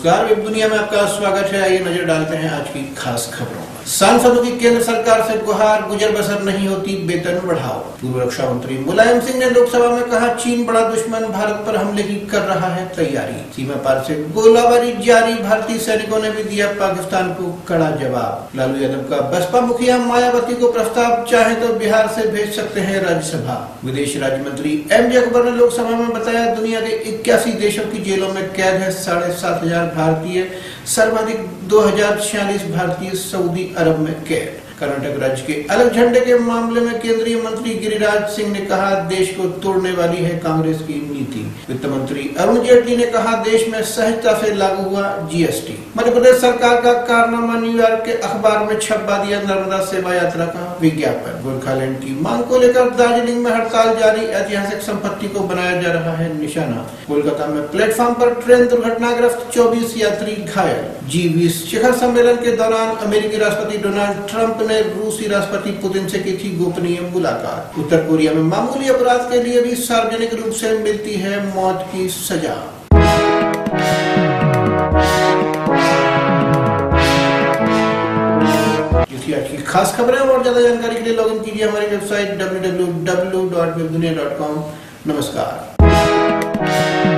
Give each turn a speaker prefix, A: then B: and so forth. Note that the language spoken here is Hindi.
A: नमस्कार, वेब दुनिया में आपका स्वागत है। आइए नजर डालते हैं आज की खास खबरों पर। सांसदों की केंद्र सरकार से गुहार, गुजर बसर नहीं होती, वेतन बढ़ाओ। पूर्व रक्षा मंत्री मुलायम सिंह ने लोकसभा में कहा, चीन बड़ा दुश्मन, भारत पर हमले की कर रहा है तैयारी। सीमा पार से गोलाबारी जारी, भारतीय सैनिकों ने भी दिया पाकिस्तान को कड़ा जवाब। लालू यादव का बसपा मुखिया मायावती को प्रस्ताव, चाहे तो बिहार से भेज सकते हैं राज्यसभा। विदेश राज्य मंत्री एम जे अकबर ने लोकसभा में बताया, दुनिया के 81 देशों की जेलों में कैद है 7,500 भारतीय, सर्वाधिक 2046 भारतीय सऊदी अरब में कैद। कर्नाटक राज्य के अलग झंडे के मामले में केंद्रीय मंत्री गिरिराज सिंह ने कहा, देश को तोड़ने वाली है कांग्रेस की नीति। वित्त मंत्री अरुण जेटली ने कहा, देश में सहजता से लागू हुआ जीएसटी। मध्य प्रदेश सरकार का कारनामा, न्यूयॉर्क के अखबार में छपवा दिया नर्मदा सेवा यात्रा का विज्ञापन। गोरखालैंड की मांग को लेकर दार्जिलिंग में हड़ताल जारी, ऐतिहासिक संपत्ति को बनाया जा रहा है निशाना। कोलकाता में प्लेटफॉर्म पर ट्रेन दुर्घटनाग्रस्त, 24 यात्री घायल। G20 शिखर सम्मेलन के दौरान अमेरिकी राष्ट्रपति डोनाल्ड ट्रंप ने रूसी राष्ट्रपति पुतिन से की थी गोपनीय मुलाकात। उत्तर कोरिया में मामूली अपराध के लिए भी सार्वजनिक रूप से मिलती है मौत की सजा। आज की खास खबरें और ज्यादा जानकारी के लिए लॉगिन कीजिए हमारी वेबसाइट www.webdunia.com। नमस्कार।